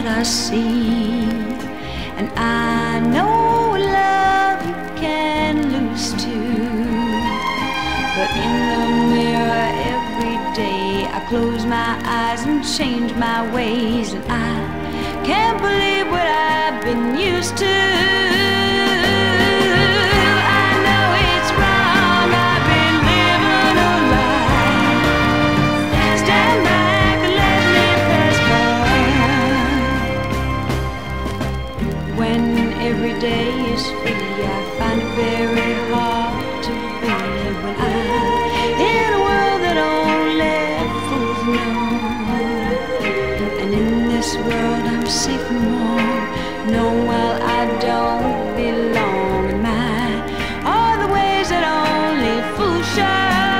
what I see. And I know love you can lose too. But in the mirror every day I close my eyes and change my ways. And I can't believe what I've been used to. I know it's wrong, I've been living a lie. Stand back and let me pass by. When every day is free, I find it very hard to believe. When I'm in a world that only fools know, and in this world I'm safe from all. No, well, I don't belong, and mine are the ways that only fools show.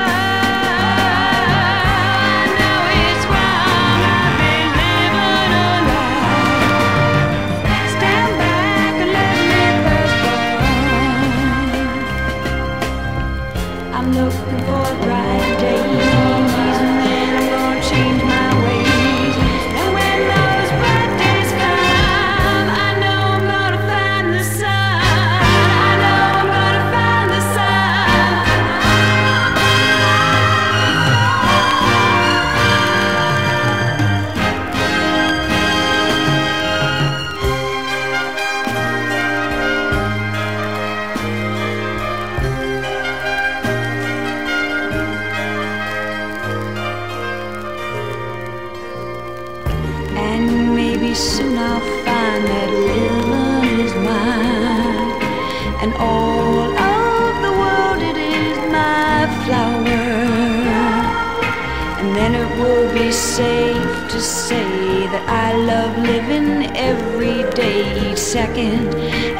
I'm looking for bright days, and then I'm gonna change my ways. And when those bright days come, I know I'm gonna find the sun. I know I'm gonna find the And maybe soon I'll find that living is mine, and all of the world it is my flower. And then it will be safe to say that I love living every day, each second